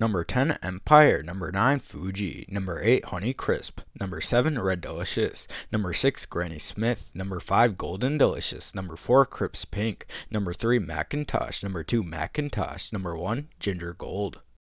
Number 10, Empire. Number 9, Fuji. Number 8, Honey Crisp. Number 7, Red Delicious. Number 6, Granny Smith. Number 5, Golden Delicious. Number 4, Crisp Pink. Number 3, Macintosh. Number 2, Macintosh. Number 1, Ginger Gold.